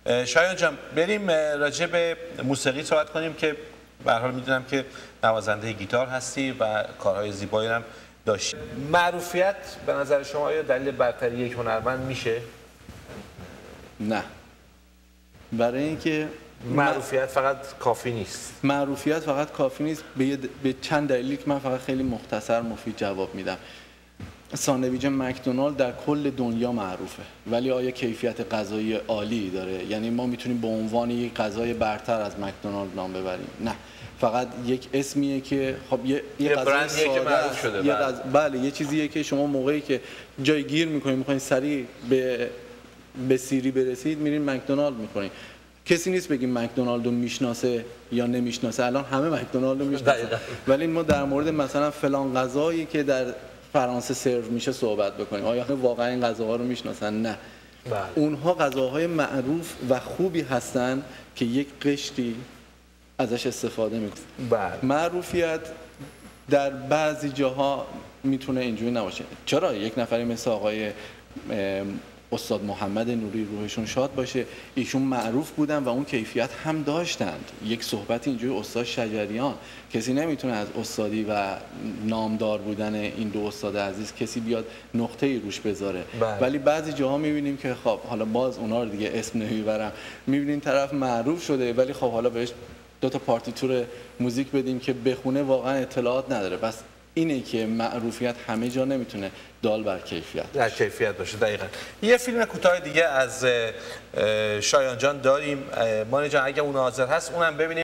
شایان جان بریم راجع به موسیقی صحبت کنیم که به هر حال میدونم که نوازنده گیتار هستی و کارهای زیبایی هم داشتی. معروفیت به نظر شما آیا دلیل برتری یک هنرمند میشه؟ نه، برای اینکه معروفیت فقط کافی نیست. معروفیت فقط کافی نیست به چند دلیلی که من فقط خیلی مختصر مفید جواب میدم. ساندویچ مکدونالد در کل دنیا معروفه، ولی آیا کیفیت غذایی عالی داره؟ یعنی ما میتونیم به عنوان یک غذای برتر از مکدونالد نام ببریم؟ نه، فقط یک اسمیه که خب یه برندیه که معروف شده. بله، یه چیزیه که شما موقعی که جای گیر میکنید میخواین سریع به سیری برسید میرین مکدونالد میخورین. کسی نیست بگیم مکدونالد رو میشناسه یا نمیشناسه، الان همه مکدونالد رو میشناسن، ولی ما در مورد مثلا فلان غذایی که در فرانسه سرو میشه صحبت بکنیم. آیا واقعا این غذاها رو میشناسن؟ نه. اونها غذاهای معروف و خوبی هستن که یک قشری ازش استفاده میکنه. معروفیت در بعضی جاها میتونه اینجوری نباشه. چرا؟ یک نفری مثل آقای استاد محمد نوری روحشون شاد باشه، ایشون معروف بودن و اون کیفیت هم داشتند. یک صحبت اینجوری استاد شجریان، کسی نمیتونه از استادی و نامدار بودن این دو استاد عزیز کسی بیاد نقطه‌ای روش بذاره. ولی بعضی جاها میبینیم که خب حالا باز اونا رو دیگه اسم نمیبرم، میبینیم طرف معروف شده ولی خب حالا بهش دو تا پارتیتور موزیک بدیم که بخونه، واقعا اطلاعات نداره. بس اینه که معروفیت همه جا نمیتونه دال بر کیفیت در کیفیت باشه. دقیقاً. یه فیلم کوتاه دیگه از شایان جان داریم. مانی جان اگه اون حاضر هست اونم ببینیم.